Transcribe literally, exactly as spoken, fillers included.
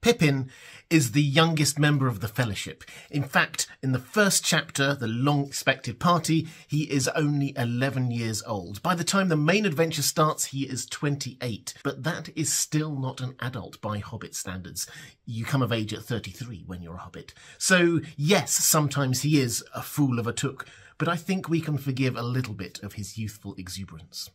Pippin is the youngest member of the Fellowship. In fact, in the first chapter, The Long-Expected Party, he is only eleven years old. By the time the main adventure starts, he is twenty-eight. But that is still not an adult by Hobbit standards. You come of age at thirty-three when you're a Hobbit. So, yes, sometimes he is a fool of a took, but I think we can forgive a little bit of his youthful exuberance.